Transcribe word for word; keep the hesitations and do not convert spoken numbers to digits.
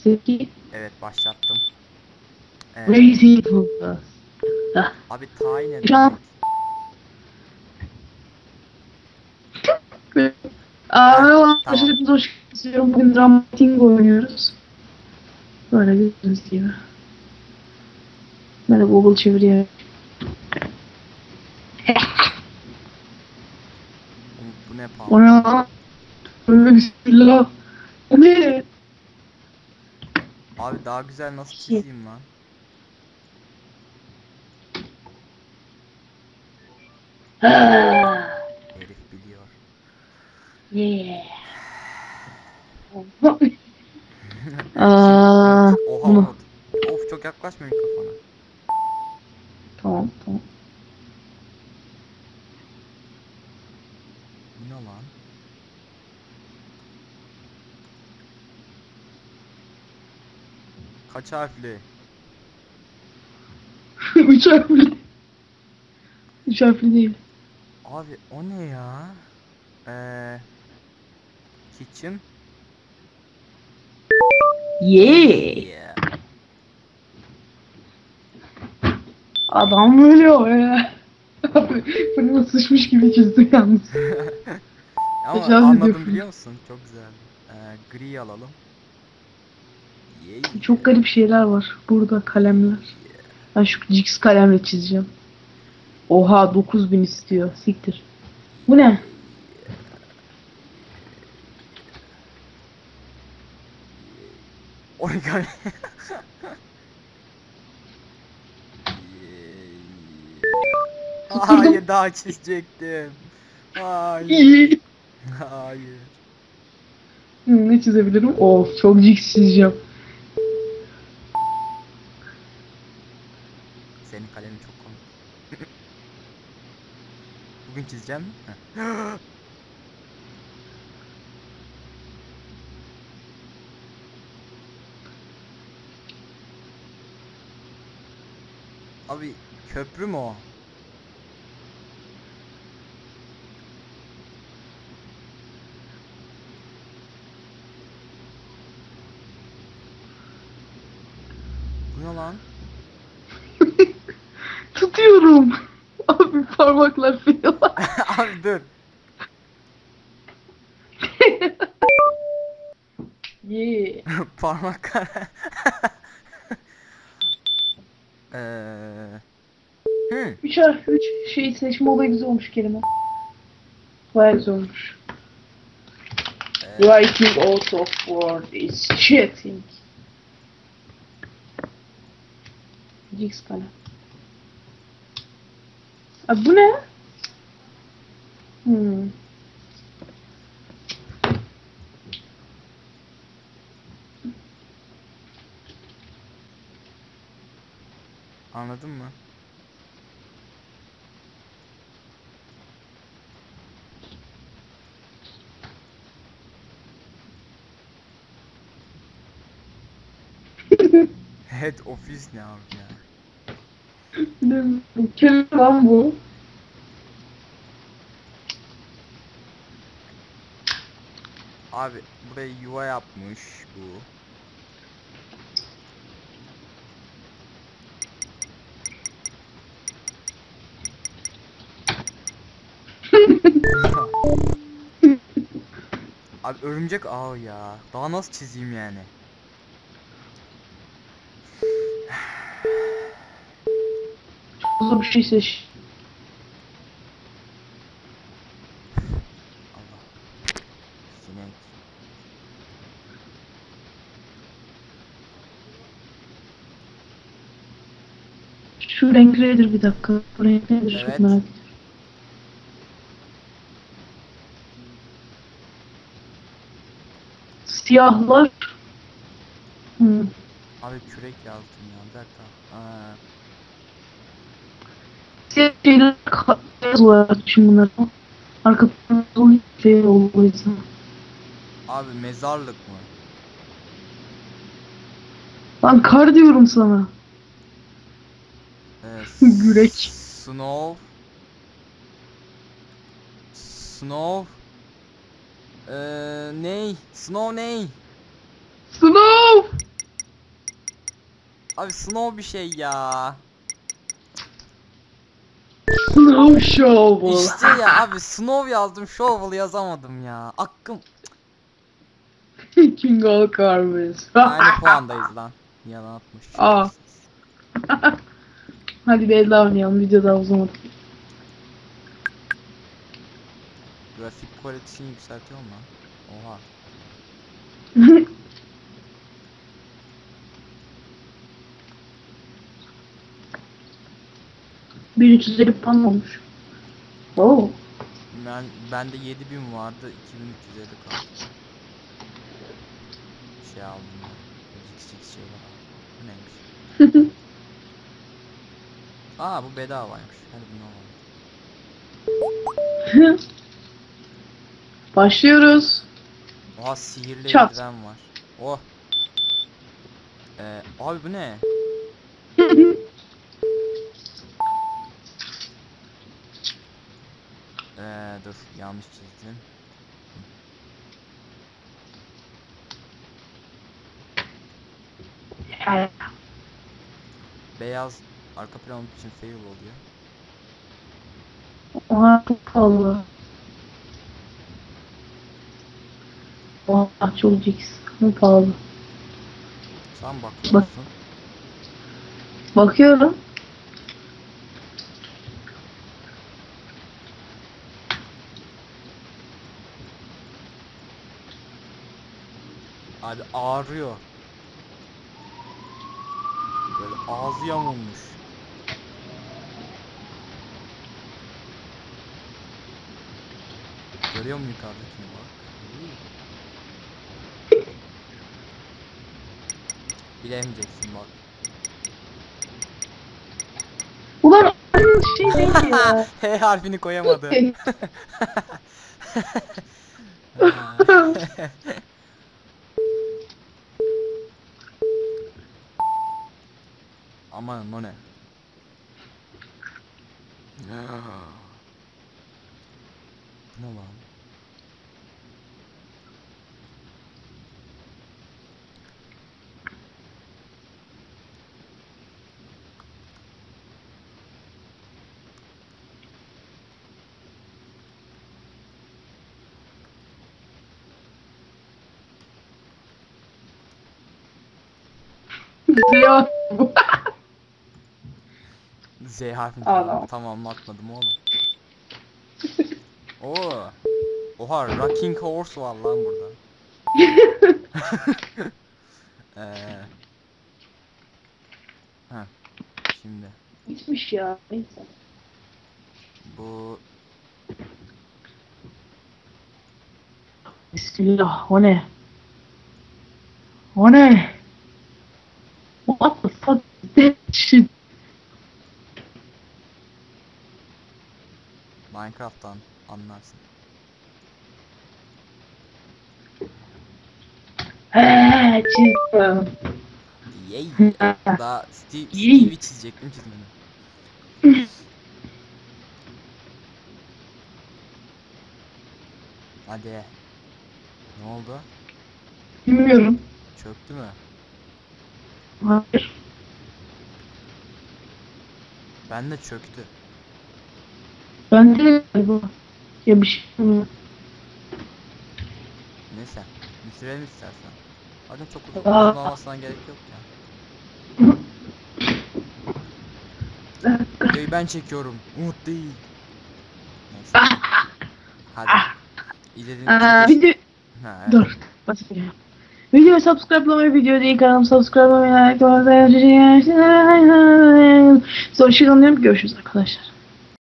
sekiz. Evet başlattım. Evet. Crazy Focus. Ah. Abi tay ne Şu an- demek? Aa, Heh, merhaba tamam. arkadaşlar, hoş geldiniz. Bugün Dramating oynuyoruz. Böyle gördüğünüz gibi. Ben de Google çeviriyor. Umut bu ne O ne pamuk? lan? Öyle bismillah. O ne? Abi daha güzel nasıl Şey. çizeyim lan? Ah, Herif biliyor. yeah. Şimdi Aa, Umut. Oha bunu. Umut. Of çok yaklaşma mikrofona. Tamam tamam. Bu ne lan? Kaç harfli? Üç harfli. Üç harfli değil. Abi o ne ya? Eee kitchen. Yeah. Yeah. Adam ölüyor ya. Abi fırına sıçmış gibi çizdi yalnız. Ama Tecavüz anladım ediyor. biliyor musun? Çok güzel. Ee, gri alalım. Yeah, Çok garip şeyler var burada, kalemler. yeah. Ben şu Cix kalemle çizeceğim. Oha, dokuz bin istiyor. Siktir. Bu ne? Origami. Hayır daha çizecektim. Hayır. İyi. Hayır. Hmm, ne çizebilirim? Of, çok Cix çizeceğim. Senin kalemin çok komik. Bugün çizeceğim. Heh. Abi köprü mü o? Bu ne lan? Tutuyorum. Abi parmaklar fıyor. Abi dur. Yeah. Parmak kare. Eee. Hı. Üç harf, üç şey seçme olayı güzel olmuş kelime. Bayağı güzel olmuş. Eee. Writing out of word is cheating. Cix kalem. Abi bu ne? Hmm. Anladın mı? Head office ne abi ya? Ne bu kelime lan bu? Abi burayı yuva yapmış bu. Abi örümcek ağı ya. Daha nasıl çizeyim yani? Hızlı bir şey seç. Allah. Sinek. Şu renk nedir, bir dakika. Bu renk nedir, çok Evet. merak ediyorum. Siyahlar. Hmm. Abi kürek yazdım ya. Bir dakika. Aa, Siyah şeyler ka- beyaz olarak düşün bunları. Arka planı şey oldu o yüzden. abi mezarlık mı? Lan kar diyorum sana. Ee, Gürek. Snow. Snow. Ee, ney? Snow ney? Snow! Abi snow bir şey ya. Snow Shovel. İşte ya abi snow yazdım shovel yazamadım ya. Aklım King of Carves. aynı puandayız lan. Yalan atmış. Aa. Hadi bir el daha oynayalım. Video daha uzamadı. Grafik kalitesini yükseltiyorum lan. Oha. bin üç yüz elli puan olmuş. Oo. Ben bende yedi bin vardı, iki bin üç yüz elli kaldı. Şey aldım ya. Cix cix şey var. Bu neymiş? Aa bu bedavaymış. Hadi bunu alalım. Başlıyoruz. Oha sihirli Çat. eldiven var. Oh. Ee, abi bu ne? Ee, dur yanlış çizdim. Beyaz arka plan için fail oluyor. Oha çok pahalı. Oha çok cix. Ama pahalı. Sen bakıyor Bak. musun? Bakıyorum. Abi ağrıyor. Böyle ağzı yamulmuş. Görüyor musun yukarıdakini bak. Bilemeyeceksin bak. Ulan aynı şey değil ya. H harfini koyamadı. Aman o ne? Bu ne lan? Ya. Z harfini Adam. tamam atmadım oğlum. Oo. Oha rocking horse var lan burada. Eee. Ha. Şimdi Gitmiş ya. Neyse. bu Bismillah. O ne? O ne? What the fuck is that shit? Minecraft'tan anlarsın. Heee çizdim. Yey. Daha Steve, Yey. Steve'i çizecektim çizmedim. Hadi. Ne oldu? Bilmiyorum. Çöktü mü? Hayır. Ben de çöktü. Ben de galiba. Ya bir şey bilmiyorum. Neyse. Bitirelim istersen. Zaten çok uzun, Aa. uzun olmasına gerek yok ya. Videoyu ben çekiyorum. Umut değil. Neyse. Hadi. İzlediğiniz için Aa, teşekkür- video... Ha, evet. Dur. Basıyorum. Videoyu subscribe'lamayı, video değil kanalımı subscribe'lamayı, like, olmayı, sonra şey görüşürüz arkadaşlar.